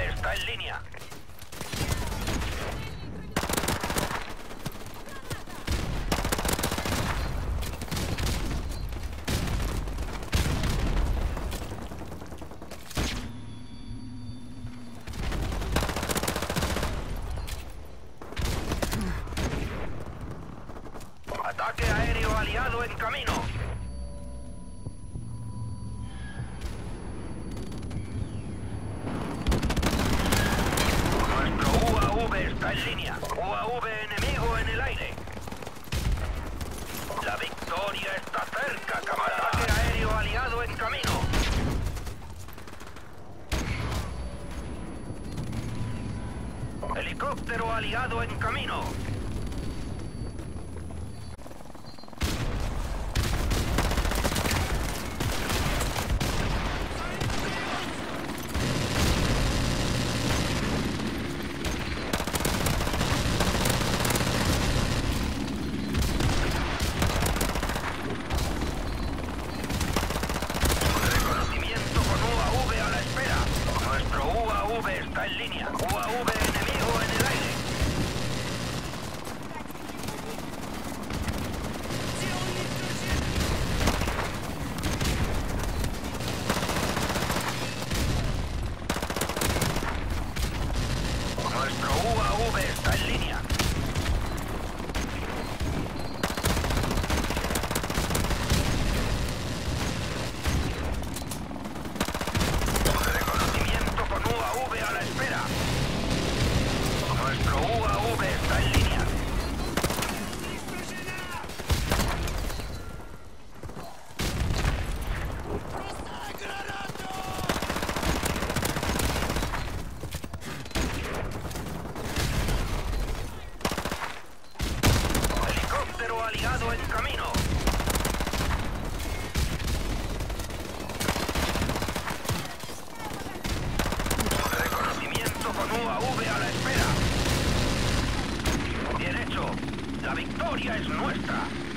está en línea. Ataque aéreo aliado en camino. Nuestro UAV está en línea. UAV enemigo en el aire. La victoria está cerca, camarada. Ataque aéreo aliado en camino. Helicóptero aliado en camino. Está en línea. UAV enemigo en el aire. Nuestro UAV está en línea. Nuestro UAV está en línea. Helicóptero aliado en camino. Reconocimiento con UAV a la espera. Bien hecho. La victoria es nuestra.